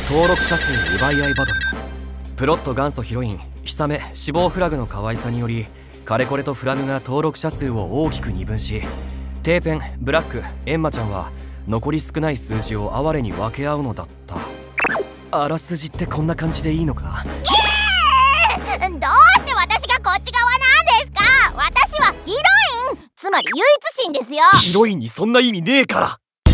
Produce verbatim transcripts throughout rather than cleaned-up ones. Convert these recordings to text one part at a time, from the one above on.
登録者数奪い合いバトル。プロット元祖ヒロインヒサメ死亡フラグの可愛さにより、カレコレとフラグが登録者数を大きく二分し、テーペン、ブラック、エンマちゃんは残り少ない数字を哀れに分け合うのだった。あらすじってこんな感じでいいのか？ どうして私がこっち側なんですか？私はヒロイン、つまり唯一心ですよ。 ヒロインにそんな意味ねえから。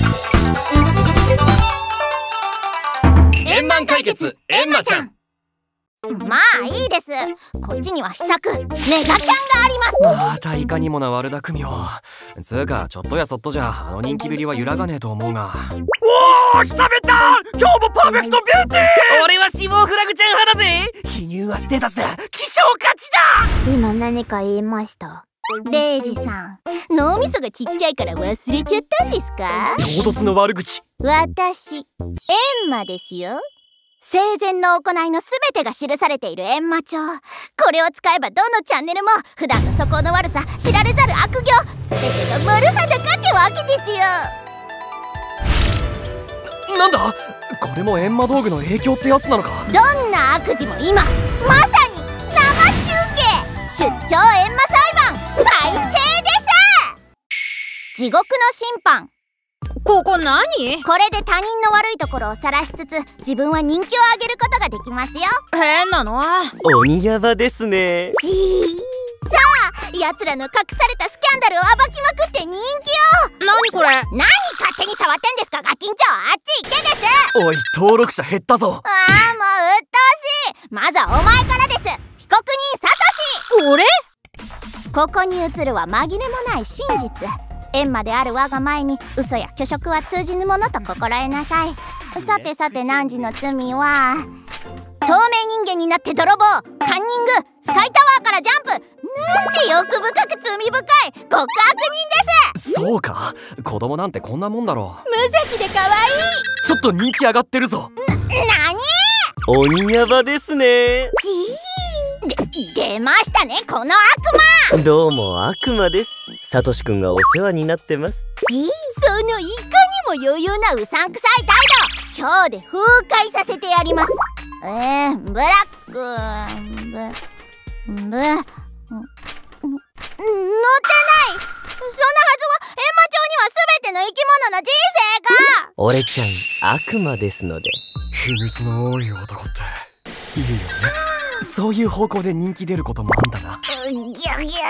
円満解決エンマちゃん。 まあいいです。こっちには秘策メガキャンがあります。 またいかにもな悪巧みを。つうかちょっとやそっとじゃあの人気ぶりは揺らがねえと思うが。おお、久々だ。今日もパーフェクトビューティー。俺は死亡フラグちゃん派だぜ。記入はステータスだ。希少価値だ。 今何か言いました？レイジさん、脳みそがちっちゃいから忘れちゃったんですか？ 唐突の悪口。 私エンマですよ。生前の行いのすべてが記されている閻魔帳。これを使えばどのチャンネルも普段の素行の悪さ、知られざる悪行、すべてが丸裸ってわけですよ。 な、なんだこれも閻魔道具の影響ってやつなのか？ どんな悪事も今まさに生中継、出張閻魔裁判改定です。地獄の審判。 ここ何？ これで他人の悪いところを晒しつつ自分は人気を上げることができますよ。 変なの？ 鬼ヤバですね。 じーさあ、奴らの隠されたスキャンダルを暴きまくって人気を。 何これ？ 何勝手に触ってんですかガキンチョ。あっち行けです。 おい、登録者減ったぞ。 ああ、もう鬱陶しい。まずはお前からです。被告人サトシ。 俺？ ここに映るは紛れもない真実。閻魔である我が前に嘘や虚飾は通じぬものと心得なさい。さてさて、汝の罪は透明人間になって泥棒、カンニング、スカイタワーからジャンプ。なんて欲深く罪深い極悪人です。 そうか、子供なんてこんなもんだろう。 無邪気で可愛い。 ちょっと人気上がってるぞ。 な、なに？ 鬼ヤバですね。 じーで、出ましたねこの悪魔。 どうも悪魔です。サトシくんがお世話になってます。 じー、そのいかにも余裕なうさんくさい態度、今日で封開させてやります。えー、ブラックブブ乗ってない。そんなはずは閻魔帳には全ての生き物の人生が。 俺ちゃん悪魔ですので。 秘密の多い男っていいよね。そういう方向で人気出ることもあんだな。 ギュギュギュギュ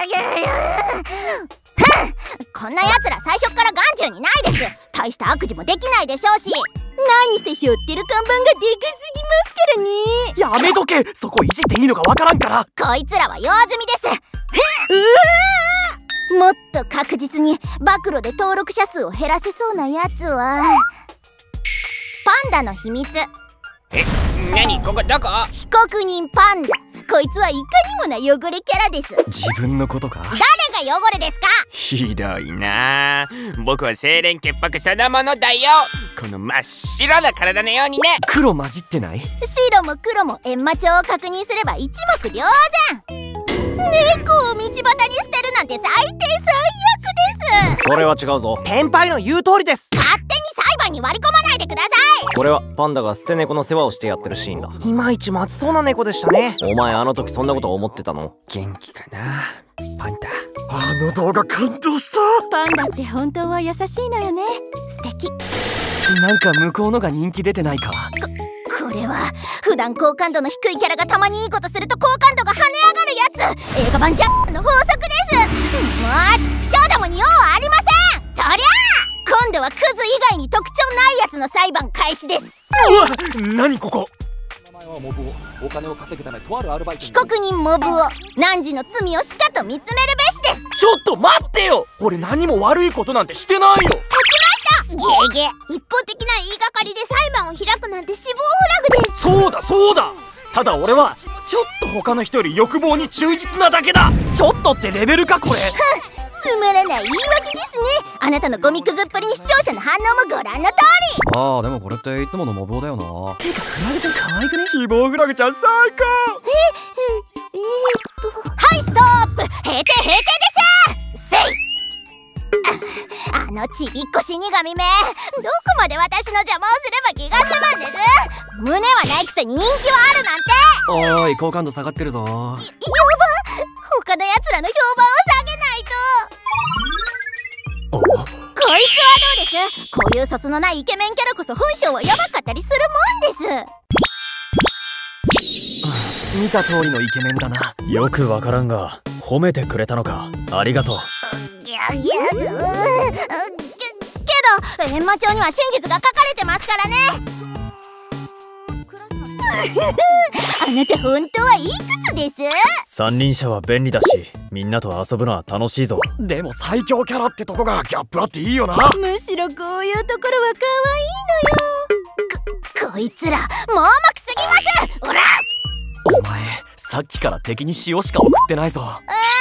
こんな奴ら最初から眼中にないです。大した悪事もできないでしょうし、何せ背負ってる看板がでかすぎますからね。 やめとけ。そこいじっていいのかわからんから。 こいつらは用済みです。うわもっと確実に暴露で登録者数を減らせそうなやつはパンダの秘密。 え、何ここどこ？ 被告人パンダ。こいつはいかにもな汚れキャラです。 自分のことか？ 誰が汚れですか？ ひどいな。僕は清廉潔白そのものだよ。この真っ白な体のようにね。 黒混じってない？ 白も黒も閻魔帳を確認すれば一目瞭然。猫を道端に捨てるなんて最低最悪です。 それは違うぞ。天杯の言う通りです。 勝手に裁判に割り込まないでください。 これはパンダが捨て猫の世話をしてやってるシーンだ。いまいちまずそうな猫でしたね。お前あの時そんなこと思ってたの？ 元気かなパンダ。 あの動画感動した。 パンダって本当は優しいのよね。素敵。 なんか向こうのが人気出てないか？こ、 これは普段好感度の低いキャラがたまにいいことすると好感度が跳ね上がるやつ。映画版ジャッの法則です。もう畜生どもに用はありません。とりゃ今度はクズ以外に特徴ないやつの裁判開始です。 うわ、何ここ？ お金を稼ぐためとあるアルバイト。 被告人モブを汝の罪をしかと見つめるべしです。 ちょっと待ってよ。俺何も悪いことなんてしてないよ。 立ちました。ゲゲ。一方的な言いがかりで裁判を開くなんて死亡フラグです。 そうだそうだ。ただ俺はちょっと他の人より欲望に忠実なだけだ。ちょっとってレベルかこれ。 つまらない言い訳ですね。あなたのゴミくずっぷりに視聴者の反応もご覧の通り。 ああ、でもこれっていつものモブオだよな。てかフラグちゃん可愛くね？死亡フラグちゃん最高。 えええー、っとはいストップ。閉廷閉廷ですせい。あのちびっこ死神め、どこまで私の邪魔をすれば気が済むんです。 胸はないくせに人気はあるなんて。 おーい、好感度下がってるぞ。 やば、他のやつらの評判を下げないと。こいつはどうです？こういう卒のないイケメンキャラこそ本性はヤバかったりするもんです。 見た通りのイケメンだな。 よくわからんが褒めてくれたのか。ありがとう。 いやいや、うーけけど閻魔帳には真実が書かれてますからね。あなた本当はいくつです？ 三輪車は便利だし、みんなと遊ぶのは楽しいぞ。 でも最強キャラってとこがギャップあっていいよな。 むしろこういうところは可愛いのよ。こ、こいつら盲目すぎます。おら！ お前さっきから敵に塩しか送ってないぞ。 あ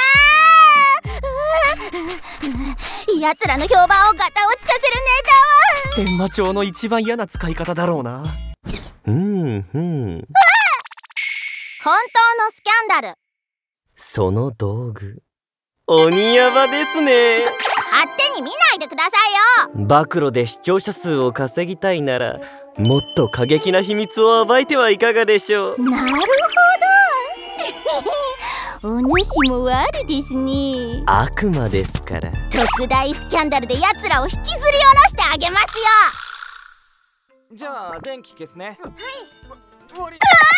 ー奴らの評判をガタ落ちさせるネタは閻魔帳の一番嫌な使い方だろうな。 うんふん。 本当のスキャンダル。 その道具鬼ヤバですね。 勝手に見ないでくださいよ。 暴露で視聴者数を稼ぎたいならもっと過激な秘密を暴いてはいかがでしょう。 なるほど。お主も悪ですね。 悪魔ですから。 特大スキャンダルで奴らを引きずり下ろしてあげますよ。 じゃあ電気消すね。はい。 何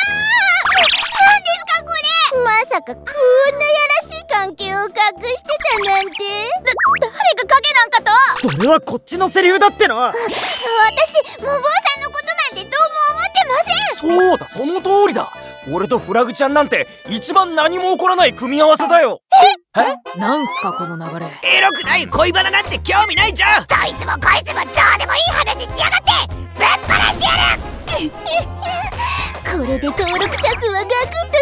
ですかこれ。まさかこんなやらしい関係を隠してたなんて。だ誰が影なんかと。 それはこっちのセリフだっての。 私無謀さんのことなんてどうも思ってません。 そうだ、その通りだ。俺とフラグちゃんなんて一番何も起こらない組み合わせだよ。ええなんすかこの流れ。 エロくない恋バナなんて興味ないじゃん。 どいつもこいつもどうでもいい話しやがってぶっ放してやる。これで登録者数はガクッと下がるは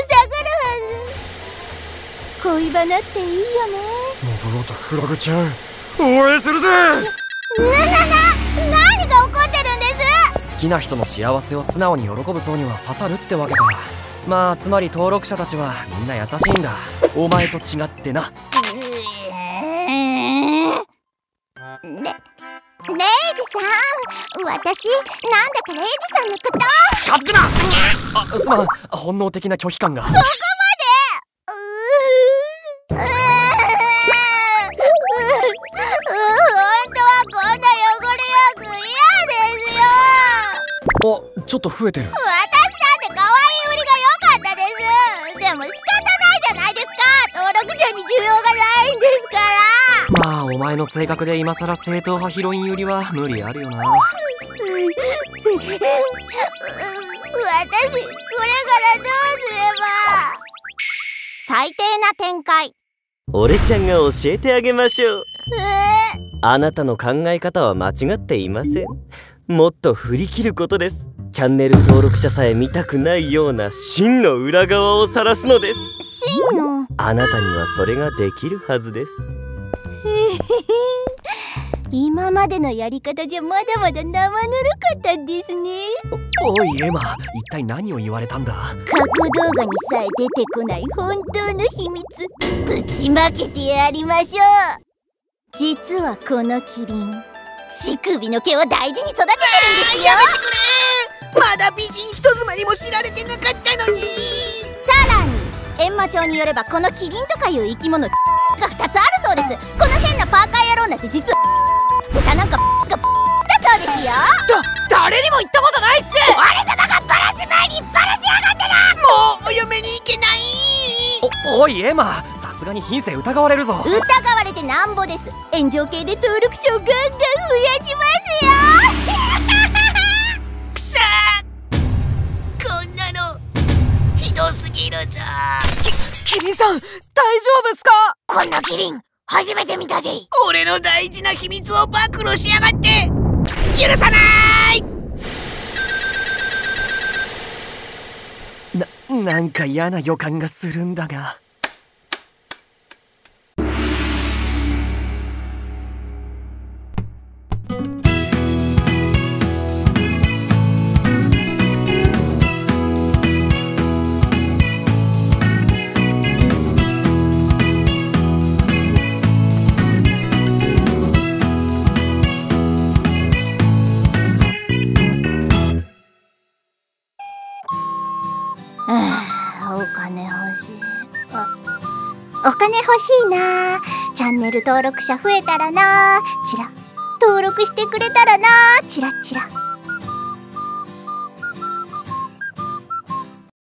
ず。恋バナっていいよね。 モブロとフラグちゃん応援するぜ。 ななな何が起こってるんです？ 好きな人の幸せを素直に喜ぶ層には刺さるってわけか。まあつまり登録者たちはみんな優しいんだ。お前と違ってな。 レレイジさん、私なんだかレイジさんのこと近づくな。あ、すまん、本能的な拒否感が。 そこまで。うーうー本当はこんな汚れ役嫌ですよ。 お、ちょっと増えてる。 私だって可愛い売りが良かったです。でも仕方ないじゃないですか。登録者に需要がないんですから。 まあお前の性格で今さら正統派ヒロイン売りは無理あるよな。 私これからどうすれば。最低な展開。 俺ちゃんが教えてあげましょう。 えー、 あなたの考え方は間違っていません。もっと振り切ることです。チャンネル登録者さえ見たくないような真の裏側を晒すのです。 真のあなたにはそれができるはずです。 今までのやり方じゃまだまだ生ぬるかったですね。 おいエマ、一体何を言われたんだ。 過去動画にさえ出てこない本当の秘密ぶちまけてやりましょう。実はこのキリン乳首の毛を大事に育ててるんですよ。 やめてくれ。まだ美人人妻にも知られてなかったのに。 さらに閻魔帳によればこのキリンとかいう生き物がふたつあるそうです。この変なパーカー野郎なんて実は豚なんかがだそうですよ。 だ誰にも言ったことないっす。 俺様がバラす前にバラしやがってな。 もうお嫁に行けない。 お、おいエマ、さすがに品性疑われるぞ。 疑われてなんぼです。炎上系で登録者をガンガン増やしますよ。 くそー、こんなのひどすぎるぞ。 キリンさん大丈夫っすか。 こんなキリン初めて見たぜ。 俺の大事な秘密を暴露しやがって許さない。 な、なんか嫌な予感がするんだが。 あお金欲しい。あお金欲しいな。チャンネル登録者増えたらな。チラ登録してくれたらな。チラチラ。